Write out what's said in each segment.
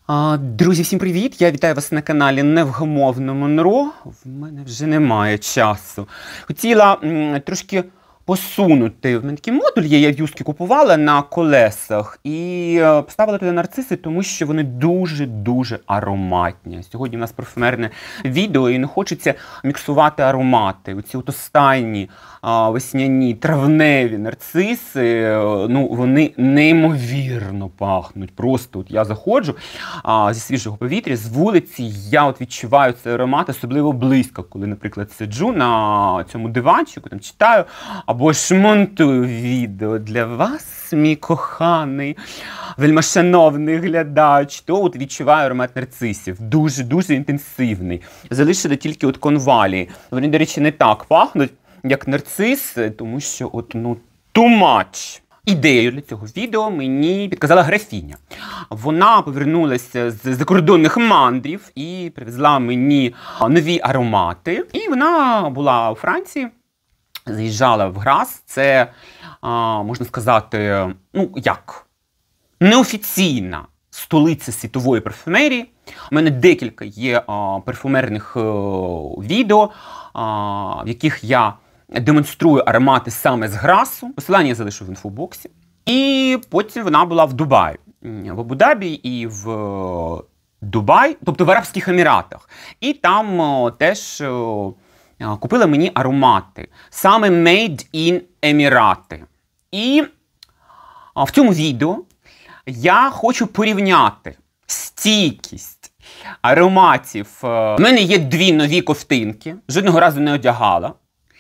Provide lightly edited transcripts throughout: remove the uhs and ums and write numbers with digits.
Друзі, всім привіт! Я вітаю вас на каналі Невгамовне Монро. В мене вже немає часу. Хотіла трошки посунути. В мене такий модуль є, я в Юскі купувала на колесах. І поставила туди нарциси, тому що вони дуже-дуже ароматні. Сьогодні в нас парфюмерне відео і не хочеться міксувати аромати. Оці от останні весняні травневі нарциси, ну, вони неймовірно пахнуть. Просто от я заходжу зі свіжого повітря, з вулиці, я от відчуваю цей аромат, особливо близько, коли, наприклад, сиджу на цьому диванчику, там читаю, або ж монтую відео для вас, мій коханий, вельмишановний глядач, то от відчуваю аромат нарцисів. Дуже-дуже інтенсивний. Залишили тільки от конвалії. Вони, до речі, не так пахнуть, як нарциси, тому що от, ну, too much. Ідею для цього відео мені підказала графіня. Вона повернулася з закордонних мандрів і привезла мені нові аромати. І вона була у Франції, заїжджала в Грас. Це, можна сказати, ну як, неофіційна столиця світової парфюмерії. У мене декілька є парфюмерних відео, в яких я демонструю аромати саме з Грасу. Посилання я залишу в інфобоксі. І потім вона була в Дубаї, в Абу-Дабі і в Дубаї, тобто в Арабських Еміратах. І там теж купила мені аромати, саме Made in Емірати. І в цьому відео я хочу порівняти стійкість ароматів. У мене є дві нові ковтинки, жодного разу не одягала.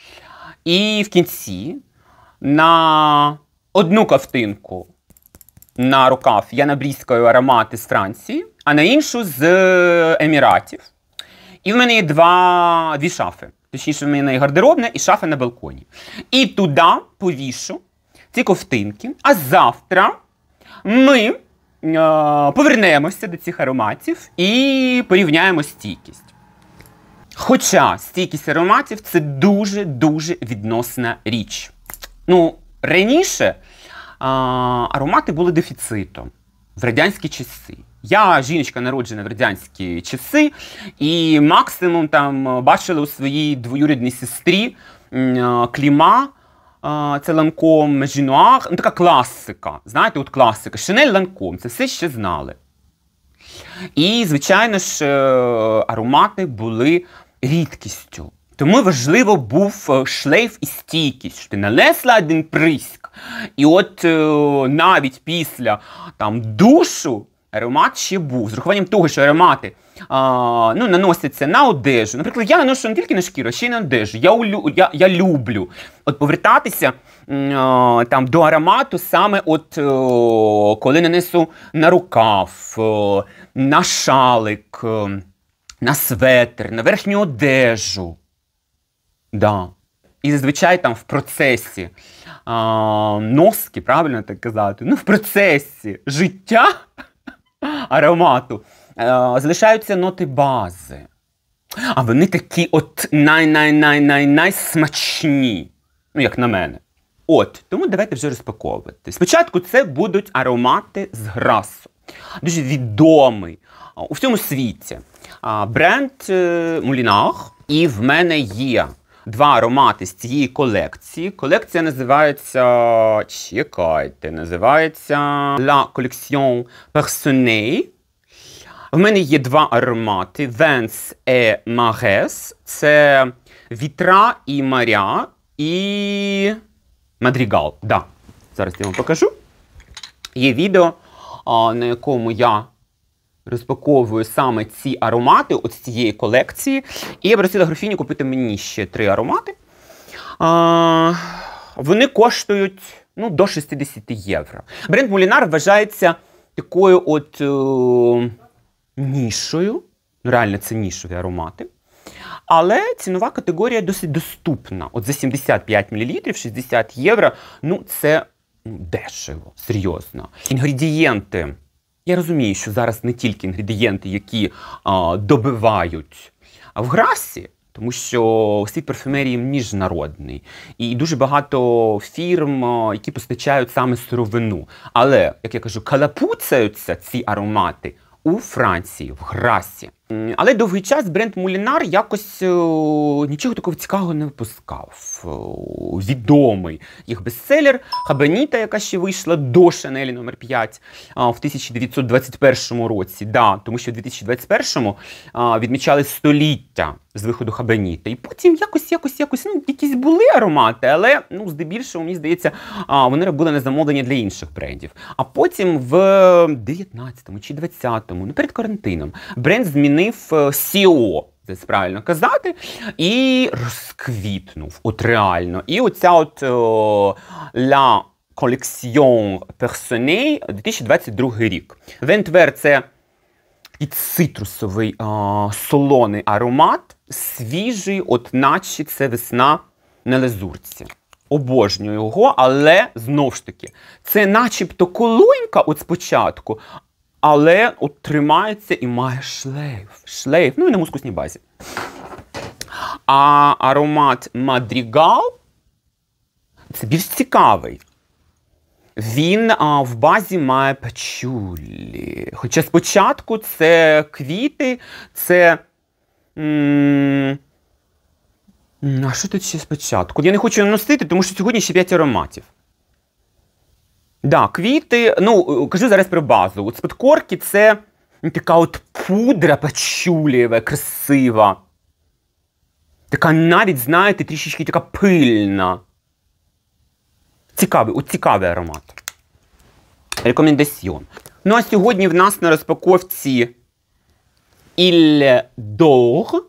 І в кінці на одну ковтинку на рукав я набрізкаю аромати з Франції, а на іншу з Еміратів. І в мене є дві шафи. Точніше, в мене є гардеробна і шафа на балконі. І туди повішу ці ковтинки, а завтра ми повернемося до цих ароматів і порівняємо стійкість. Хоча стійкість ароматів – це дуже-дуже відносна річ. Ну, раніше аромати були дефіцитом в радянські часи. Я жіночка, народжена в радянські часи, і максимум там бачила у своїй двоюрідній сестрі Кліма, це Ланком, Жінуар, ну така класика, знаєте, от класика, Шанель, Ланком, це все ще знали. І, звичайно ж, аромати були рідкістю. Тому важливо був шлейф і стійкість, що ти нанесла один приск, і от навіть після там душу аромат ще був. З урахуванням того, що аромати ну, наносяться на одежу. Наприклад, я наношу не тільки на шкіру, а ще й на одежу. Я люблю от повертатися там до аромату саме от коли нанесу на рукав, на шалик, на светр, на верхню одежу. Да. І зазвичай там в процесі носки, правильно так казати, ну в процесі життя аромату залишаються ноти бази. А вони такі от най-най-най-най-най-смачні, ну як на мене. От, тому давайте вже розпаковувати. Спочатку це будуть аромати з Грасу. Дуже відомий у всьому світі бренд Moulinard. І в мене є два аромати з цієї колекції. Колекція називається, чекайте, називається La Collection Personnée. В мене є два аромати Vence et Marès. Це Вітра і моря і Мадрігал. Да. Зараз я вам покажу. Є відео, на якому я розпаковую саме ці аромати от з цієї колекції. І я просила графіню купити мені ще 3 аромати. Вони коштують ну, до 60 євро. Бренд Moulinard вважається такою от нішою. Реально, це нішові аромати. Але цінова категорія досить доступна. От за 75 мл, 60 євро, ну це дешево, серйозно. Інгредієнти. Я розумію, що зараз не тільки інгредієнти, які добивають в Грасі, тому що світ парфюмерії міжнародний. І дуже багато фірм, які постачають саме сировину. Але, як я кажу, калапуцаються ці аромати у Франції, в Грасі. Але довгий час бренд Мулінар якось нічого такого цікавого не випускав. Відомий їх бестселер Хабеніта, яка ще вийшла до Шанелі номер 5 в 1921 році. Да, тому що в 2021 відмічали століття з виходу Хабеніта. І потім якось якісь були аромати, але здебільшого, мені здається, вони робили на замовлення для інших брендів. А потім в 19-му чи 20-му, перед карантином, бренд змінив CEO, це правильно казати, і розквітнув, от реально. І оця от La Collection Personnelle 2022 рік. Вентвер – це і цитрусовий солоний аромат, свіжий, от наче це весна на лазурці. Обожнюю його, але, знов ж таки, це начебто колонька от спочатку, але от тримається і має шлейф, і на мускусній базі. А аромат Мадрігал – це більш цікавий. Він в базі має пачулі. Хоча спочатку це квіти, це... А що тут ще спочатку? Я не хочу наносити, тому що сьогодні ще 5 ароматів. Да, квіти, кажу зараз про базу. От з-під корки це така от пудра пачулієва, красива. Така навіть, знаєте, трішечки така пильна. Цікавий аромат. Рекомендаціон. Ну а сьогодні в нас на розпаковці Île d'Or.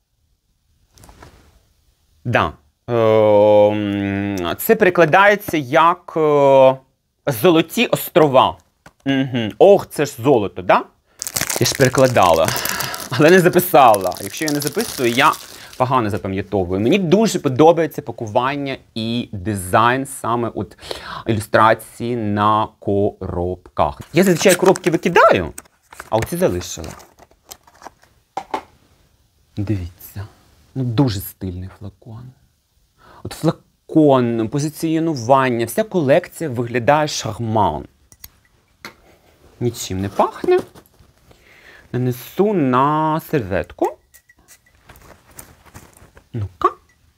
Да. Це перекладається як Золоті острова. Ох, це ж золото, да? Я ж перекладала, але не записала. Якщо я не записую, я погано запам'ятовую. Мені дуже подобається пакування і дизайн саме от ілюстрації на коробках. Я зазвичай коробки викидаю, а оці залишила. Дивіться, дуже стильний флакон. От флакон, позиціонування, вся колекція виглядає шарман. Нічим не пахне. Нанесу на серветку. Ну-ка.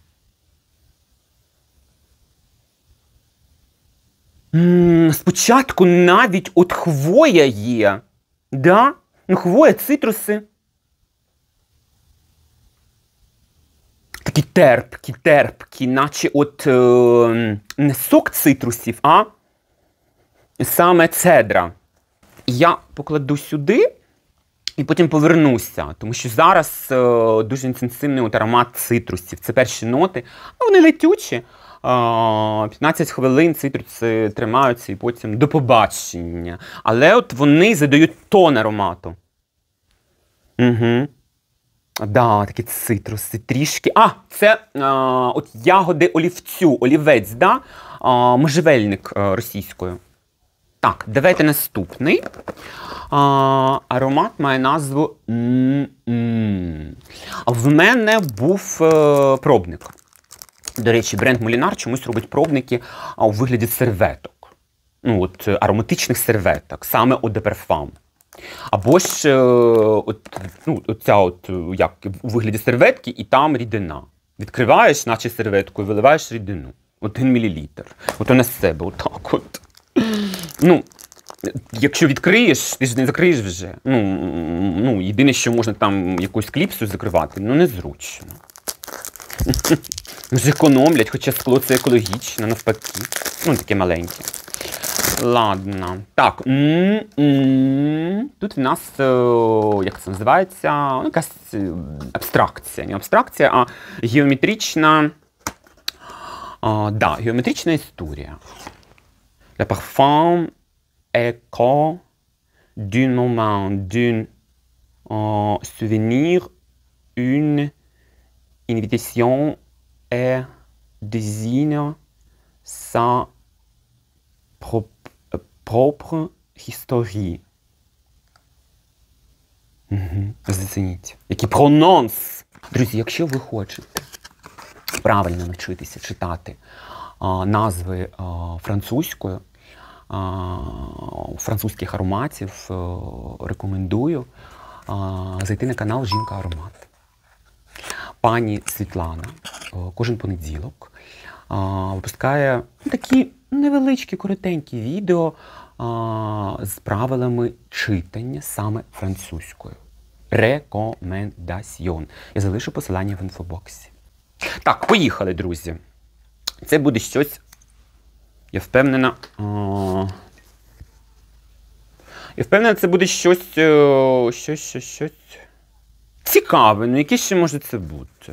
Спочатку навіть от хвоя є. Да? Хвоя, цитруси. Такі терпкі, наче от не сок цитрусів, а саме цедра. Я покладу сюди і потім повернуся, тому що зараз дуже інтенсивний от аромат цитрусів. Це перші ноти, вони летючі. 15 хвилин цитруси тримаються і потім до побачення. Але от вони задають тон аромату. Да, такі цитруси трішки. Це от ягоди олівцю, олівець, да? Можжевельник російською. Так, давайте наступний. Аромат має назву В мене був пробник. До речі, бренд Мулінар чомусь робить пробники у вигляді серветок. Ароматичних серветок, саме Eau de Parfum. Або ж у вигляді серветки, і там рідина. Відкриваєш, наче серветку, і виливаєш рідину. 1 мл. Ото на себе, отак от. Якщо відкриєш, ти ж не закриєш вже. Єдине, що можна там якусь кліпсу закривати, незручно. Економлять, хоча скло це екологічно, навпаки. Таке маленьке. Ладно. Так. Тут в нас, як це називається, якась абстракція. Не абстракція, а геометрична, геометрична історія. Le parfum écho d'un moment, d'un souvenir, une invitation et désigne sa propre histoire. Зацініть. Який прононс! Друзі, якщо ви хочете правильно навчитися читати назви французькою, французьких ароматів, рекомендую зайти на канал Жінка Аромат. Пані Світлана кожен понеділок випускає такі невеличкі, коротенькі відео з правилами читання саме французькою. Рекомендаціон. Я залишу посилання в інфобоксі. Так, поїхали, друзі. Це буде щось, я впевнена, це буде щось цікаве. Ну, яке ще може це бути?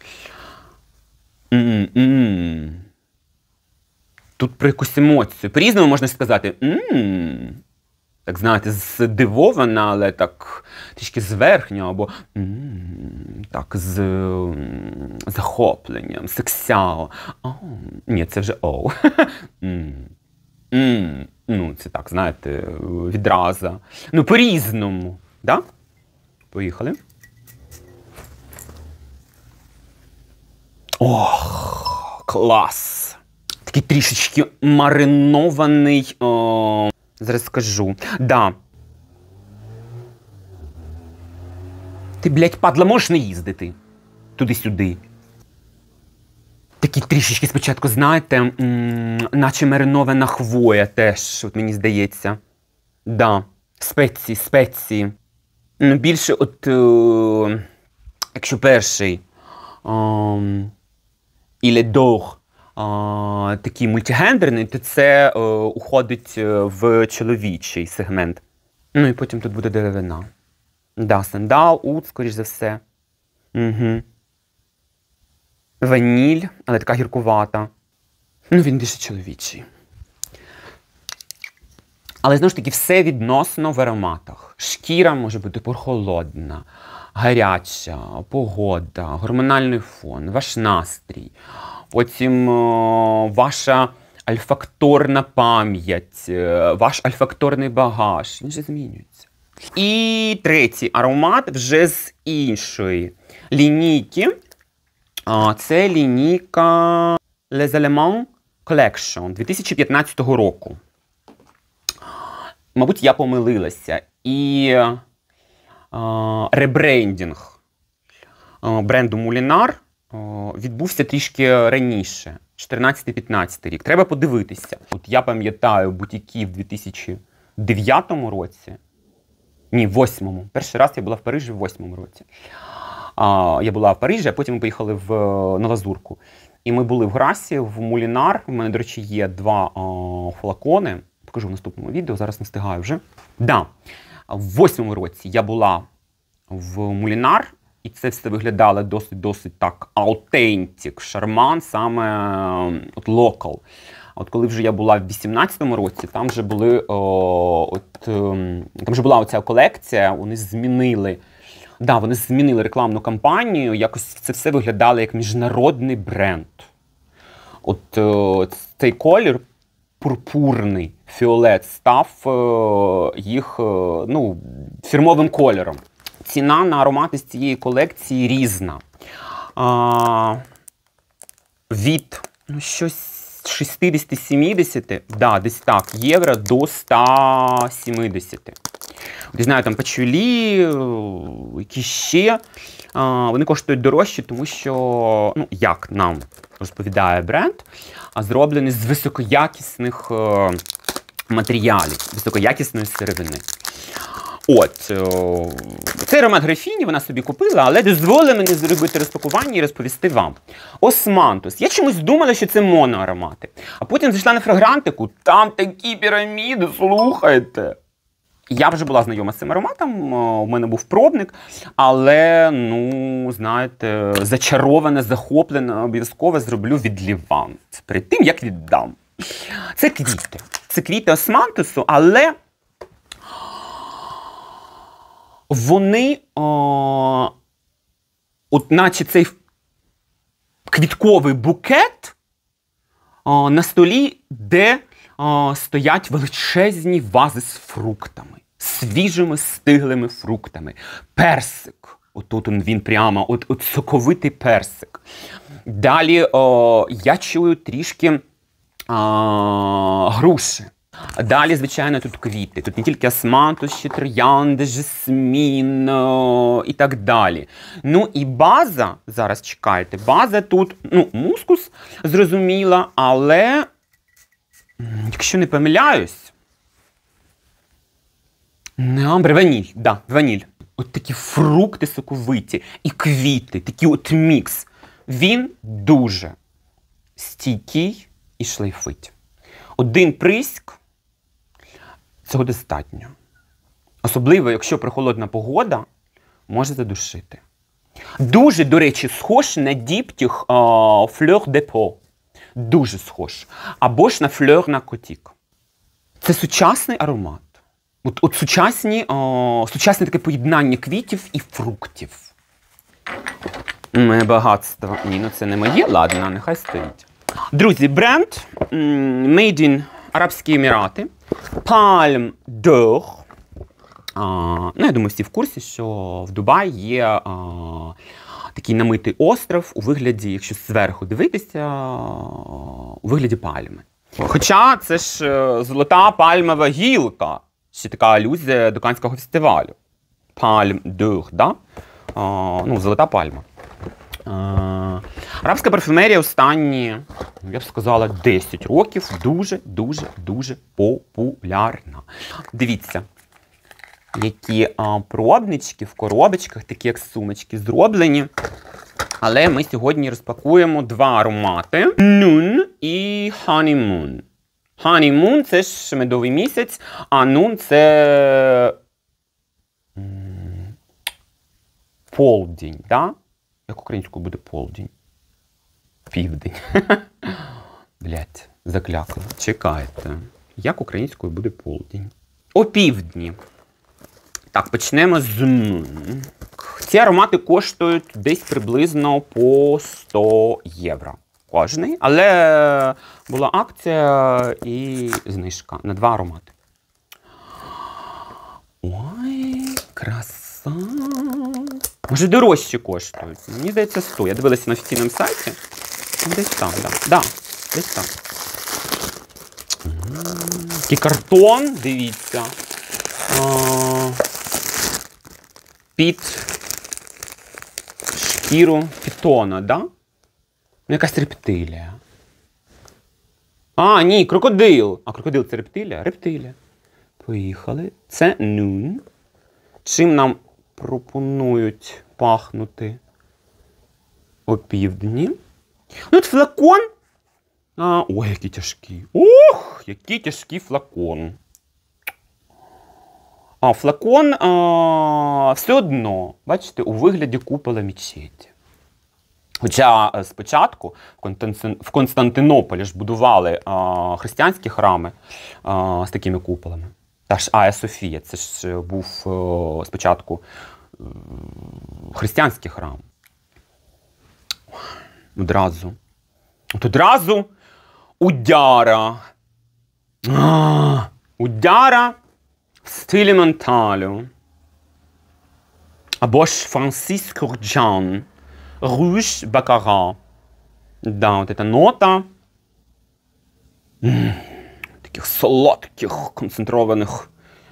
Тут про якусь емоцію. По-різному можна сказати. Так, знаєте, здивована, але так трішки зверхньо, або так, з захопленням, сексяо. Ні, це вже оу. Ну, це так, знаєте, відразу. Ну, по-різному. Да? Поїхали. Ох, клас! Такий трішечки маринований. Зараз скажу. Да. Ти, блядь, падла, можеш не їздити? Туди-сюди. Такий трішечки спочатку, знаєте, наче маринована хвоя теж, от мені здається. Да. Спеції. Ну, більше от, якщо перший Іле Дор такий мультигендерний, то це уходить в чоловічий сегмент. Ну і потім тут буде деревина. Да, сандал, ут, скоріш за все. Угу. Ваніль, але така гіркувата. Ну, він більше чоловічий. Але, знову ж таки, все відносно в ароматах. Шкіра може бути прохолодна, гаряча, погода, гормональний фон, ваш настрій. Потім ваша альфакторна пам'ять, ваш альфакторний багаж. Він же змінюється. І третій аромат вже з іншої лінійки. Це лінійка Les Elements Collection 2015 року. Мабуть, я помилилася. І ребрендінг бренду Мулінар відбувся трішки раніше, 14-15 рік. Треба подивитися. От я пам'ятаю бутіки в 2009 році. Ні, в 8-му. Перший раз я була в Парижі в 8-му році. Я була в Парижі, а потім ми поїхали на Лазурку. І ми були в Грасі, в Мулінар. У мене, до речі, є 2 флакони. Покажу в наступному відео, зараз не встигаю вже. Да. В 8-му році я була в Мулінар, і це все виглядало досить так аутентик, шарман, саме от локал. От коли вже я була в 18-му році, там вже були там вже була оця колекція, вони змінили рекламну кампанію, якось це все виглядало як міжнародний бренд. От цей колір пурпурний фіолет став їх фірмовим кольором. Ціна на аромати з цієї колекції різна. Від щось 60-70, да, десь так, євро до 170. Я знаю, там пачулі, які ще, вони коштують дорожче, тому що, як нам розповідає бренд, зроблені з високоякісних матеріалів, високоякісної сировини. Цей аромат графіні вона собі купила, але дозволила мені зробити розпакування і розповісти вам. Османтус. Я чомусь думала, що це моноаромати. А потім зайшла на фрагрантику, там такі піраміди, слухайте. Я вже була знайома з цим ароматом, у мене був пробник, але, знаєте, зачарована, захоплена, обов'язково зроблю відліван. Перед тим, як віддам. Це квіти. Це квіти османтусу, але вони, наче цей квітковий букет на столі, де стоять величезні вази з фруктами, свіжими стиглими фруктами. Персик. Отут він прямо, от соковитий персик. Далі я чую трішки груші. Далі, звичайно, тут квіти. Тут не тільки османтус, ще троянди, жасмін і так далі. Ну і база, зараз чекайте, база тут, ну, мускус, зрозуміла, але, якщо не помиляюсь, не амбр, ваніль, да, ваніль. От такі фрукти соковиті і квіти, такий от мікс. Він дуже стійкий і шлейфить. Один приск цього достатньо. Особливо, якщо прохолодна погода, може задушити. Дуже, до речі, схож на діптіх Fleur de Peau. Дуже схож. Або ж на Fleur Narcotique. Це сучасний аромат. От сучасне таке поєднання квітів і фруктів. Моє багатство. Ні, ну це не моє, ладно, нехай стоїть. Друзі, бренд Made in Арабські Емірати. Palme d'Or. Ну, я думаю, всі в курсі, що в Дубаї є такий намитий остров у вигляді, якщо зверху дивитися, у вигляді пальми. Хоча це ж золота пальмова гілка. Ще така алюзія до Каннського фестивалю. Palme d'Or, да? Ну, золота пальма. Арабська парфюмерія останні, я б сказала, 10 років дуже популярна. Дивіться, які пробнички в коробочках, такі як сумочки, зроблені. Але ми сьогодні розпакуємо два аромати. Noon і Honeymoon. Honeymoon – це ж медовий місяць, а Noon – це полдень, да? Як українською буде полдень? Південь. Блять, заклякли. Чекайте. Як українською буде полдень? О півдні. Так, почнемо з Noon. Ці аромати коштують десь приблизно по 100 євро. Кожний. Але була акція і знижка на два аромати. Ой, краса. Може дорожче коштують. Мені здається 100. Я дивилася на офіційному сайті. Десь там, так. Да, десь там. Такий картон, дивіться. Під шкіру пітона, да? Ну, якась рептилія. А, ні, крокодил. А крокодил це рептилія? Рептилія. Поїхали. Це Noon. Чим нам пропонують пахнути опівдні? Ну, от флакон. Ой, який тяжкий. Ух, який тяжкий флакон. А флакон все одно, бачите, у вигляді купола мечеті. Хоча спочатку в Константинополі ж будували християнські храми з такими куполами. Та ж Айя Софія, це ж був спочатку християнський храм. Одразу Удяра. Удяра в стилі Монталю. Або ж Франсис Курджан. Руж Бакара. Да, от эта нота. Таких солодких, концентрованих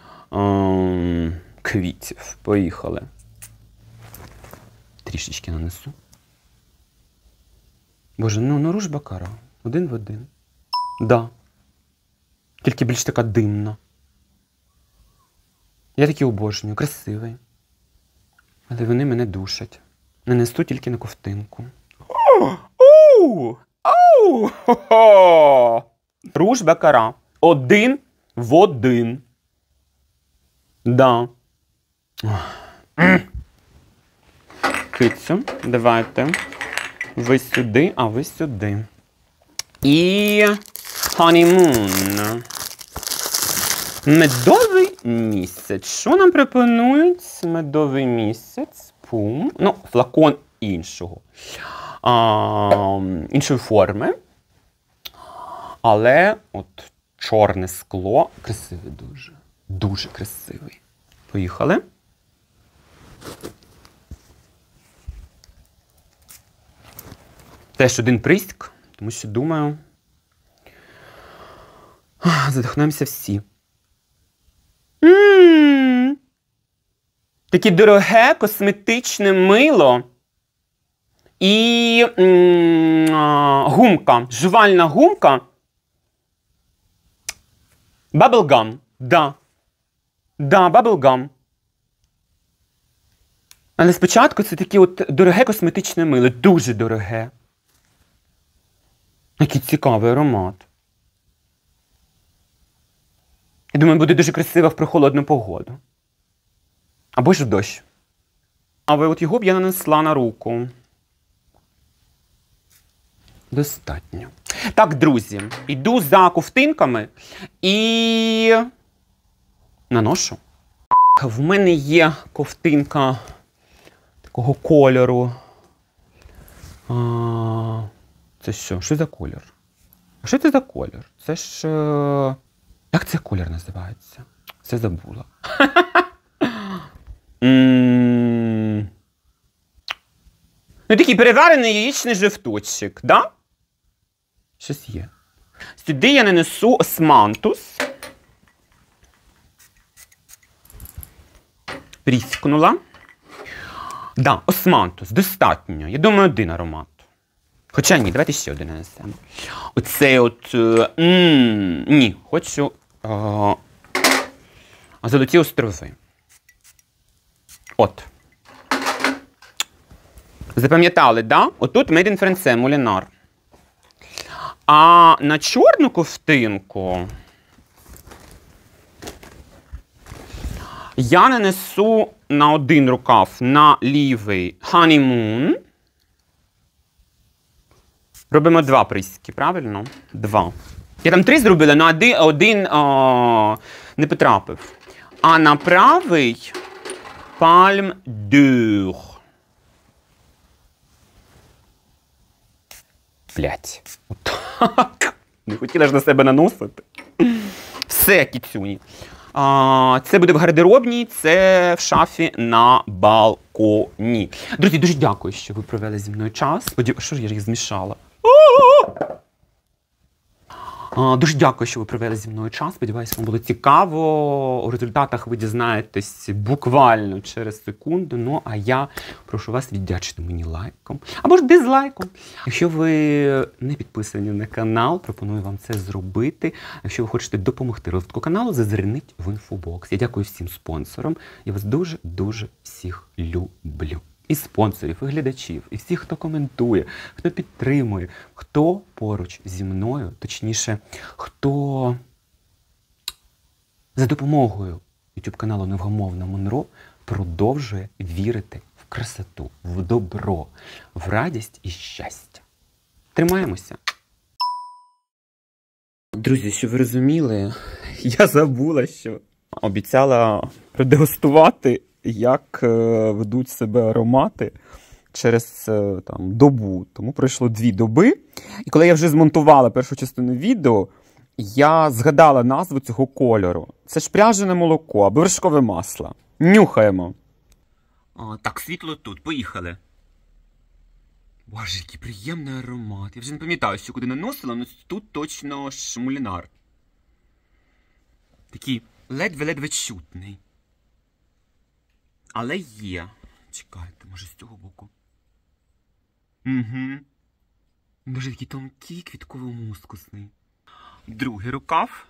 квітів. Поїхали. Трішечки нанесу. Боже, ну Руж Бакара. Один в один. Да. Тільки більш така димна. Я такий обожнюю, красивий. Але вони мене душать. Нанесу тільки на ковтинку. Руж Бакара. Один в один. Да. Кицю, давайте. Ви сюди, а ви сюди. І Honeymoon. Медовий місяць. Що нам пропонують? Медовий місяць. Пум. Ну, флакон іншого. Іншої форми. Але от чорне скло. Красивий дуже. Дуже красивий. Поїхали. Теж один приск, тому що думаю. Задихнемося всі. Таке дороге косметичне мило і гумка, жувальна гумка. Bubblegum, да. Да, bubblegum. Але спочатку це таке от дороге косметичне мило, дуже дороге. Який цікавий аромат. Я думаю, буде дуже красиво в прохолодну погоду. Або ж в дощ. А от його б я нанесла на руку. Достатньо. Так, друзі, йду за ковтинками і наношу. В мене є ковтинка такого кольору. Це що? Що за колір? А що це за колір? Це ж... Як цей колір називається? Це забула. Ну, такий переварений яєчний жовточок, да? Щось є. Сюди я нанесу османтус. Пріскнула. Да, османтус, достатньо. Я думаю, один аромат. Хоча ні, давайте ще один нанесемо. Оцей от... ні, хочу... Золоті острови. От. Запам'ятали, да? Отут Made in France, Мулінар. А на чорну ковтинку я нанесу на один рукав, на лівий Honeymoon. Робимо 2 присіки, правильно? 2. Я там 3 зробила, але один не потрапив. А на правий Palme d'Or. Блять. Отак. Не хотіла ж на себе наносити. Все, кіцюні. Це буде в гардеробній, це в шафі на балконі. Друзі, дуже дякую, що ви провели зі мною час. Що ж я їх змішала? Дуже дякую, що ви провели зі мною час. Сподіваюся, вам було цікаво. У результатах ви дізнаєтесь буквально через секунду. Ну, а я прошу вас віддячити мені лайком. Або ж дизлайком. Якщо ви не підписані на канал, пропоную вам це зробити. Якщо ви хочете допомогти розвитку каналу, зазирніть в інфобокс. Я дякую всім спонсорам. Я вас дуже-дуже всіх люблю. І спонсорів, і глядачів, і всіх, хто коментує, хто підтримує, хто поруч зі мною, точніше, хто за допомогою YouTube-каналу Невгамовна Монро продовжує вірити в красоту, в добро, в радість і щастя. Тримаємося! Друзі, щоб ви розуміли, я забула, що обіцяла продегустувати, як ведуть себе аромати через добу. Тому пройшло 2 доби. І коли я вже змонтувала першу частину відео, я згадала назву цього кольору. Це ж пряжене молоко або вершкове масло. Нюхаємо. Так, світло тут. Поїхали. Боже, який приємний аромат. Я вже не пам'ятаю, що куди наносила, але тут точно ж Мулінар. Такий ледве-ледве чутний. Але є. Чекайте, може з цього боку. Угу. Дуже такий тонкий, квітково-мускусний. Другий рукав.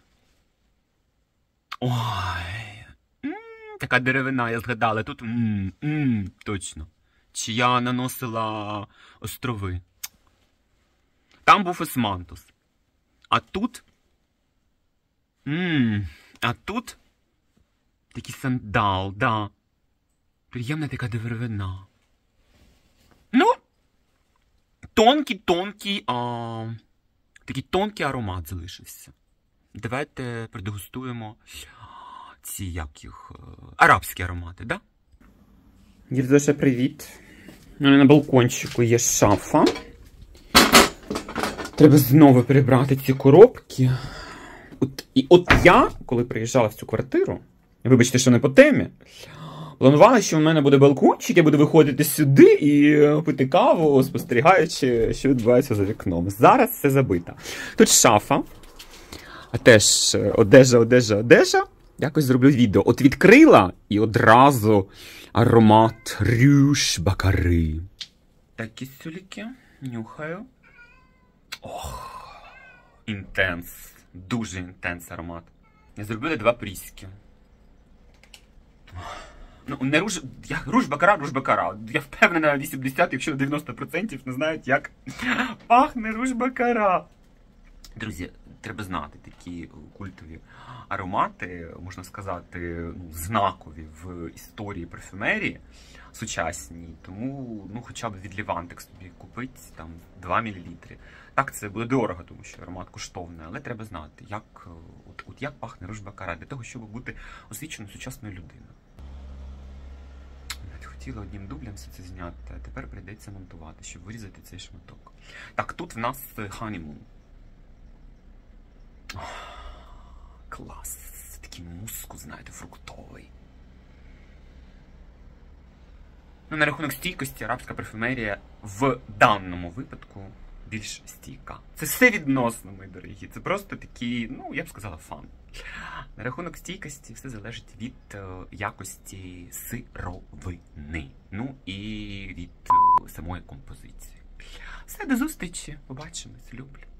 Ой. Така деревина, я згадала. Тут точно. Чи я наносила острови. Там був османтус. А тут... А тут... Такий сандал, да. Приємна така деревина. Ну, такий тонкий аромат залишився. Давайте продегустуємо ці, як їх, арабські аромати, да? Дівзоша, привіт. У мене на балкончику є шафа. Треба знову перебрати ці коробки. От я, коли приїжджала в цю квартиру, вибачте, що не по темі, планувала, що в мене буде балкончик, я буду виходити сюди і пити каву, спостерігаючи, що відбувається за вікном. Зараз все забито. Тут шафа. А теж одежа. Якось зроблю відео. От відкрила і одразу аромат Рюш Бакари. Такі сюліки. Нюхаю. Ох, інтенс. Дуже інтенс аромат. Я зробила 2 пріски. Ну, не Руж Бакара. Я впевнена, 80, якщо 90% не знають, як пахне Руж Бакара. Друзі, треба знати такі культові аромати, можна сказати, знакові в історії парфюмерії сучасній. Тому, хоча б від Лівантик собі купити там 2 мл. Так, це буде дорого, тому що аромат коштовний, але треба знати, як пахне Руж Бакара, для того, щоб бути освіченою сучасною людиною. Хотіла одним дублем все це зняти, а тепер прийдеться монтувати, щоб вирізати цей шматок. Так, тут в нас Honeymoon. Клас. Такий мускус, знаєте, фруктовий. На рахунок стійкості, арабська парфюмерія в даному випадку більш стійка. Це все відносно, мої дорогі. Це просто такий, я б сказала, фан. На рахунок стійкості все залежить від якості сировини. І від самої композиції. Все, до зустрічі. Побачимось. Люблю.